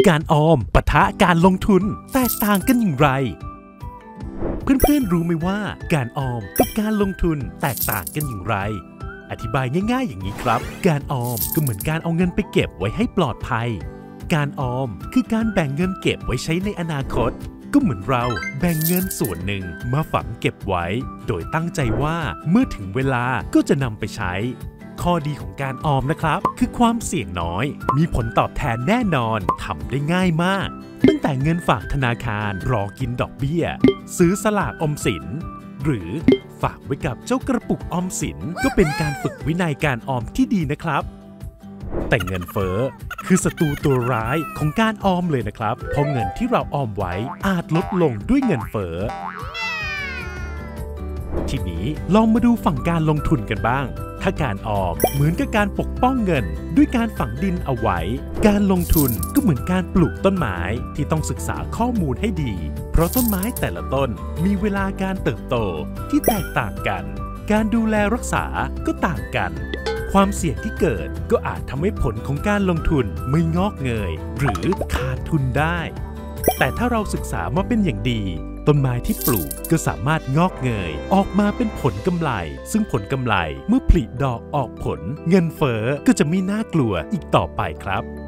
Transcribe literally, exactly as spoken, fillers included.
การออมปะทะการลงทุนแตกต่างกันอย่างไรเพื่อนๆรู้ไหมว่าการออมกับการลงทุนแตกต่างกันอย่างไรอธิบายง่ายๆอย่างนี้ครับการออมก็เหมือนการเอาเงินไปเก็บไว้ให้ปลอดภัยการออมคือการแบ่งเงินเก็บไว้ใช้ในอนาคตก็เหมือนเราแบ่งเงินส่วนหนึ่งมาฝังเก็บไว้โดยตั้งใจว่าเมื่อถึงเวลาก็จะนำไปใช้ข้อดีของการออมนะครับคือความเสี่ยงน้อยมีผลตอบแทนแน่นอนทำได้ง่ายมากตั้งแต่เงินฝากธนาคารรอกินดอกเบี้ยซื้อสลากออมสินหรือฝากไว้กับเจ้ากระปุกออมสินก็เป็นการฝึกวินัยการออมที่ดีนะครับแต่เงินเฟ้อคือศัตรูตัวร้ายของการออมเลยนะครับเพราะเงินที่เราออมไว้อาจลดลงด้วยเงินเฟ้อทีนี้ลองมาดูฝั่งการลงทุนกันบ้างถ้าการออมเหมือนกับการปกป้องเงินด้วยการฝังดินเอาไว้การลงทุนก็เหมือนการปลูกต้นไม้ที่ต้องศึกษาข้อมูลให้ดีเพราะต้นไม้แต่ละต้นมีเวลาการเติบโตที่แตกต่างกันการดูแลรักษาก็ต่างกันความเสี่ยงที่เกิดก็อาจทำให้ผลของการลงทุนไม่งอกเงยหรือขาดทุนได้แต่ถ้าเราศึกษามาเป็นอย่างดีต้นไม้ที่ปลูกก็สามารถงอกเงยออกมาเป็นผลกำไรซึ่งผลกำไรเมื่อผลิดอกออกผลเงินเฟ้อก็จะไม่น่ากลัวอีกต่อไปครับ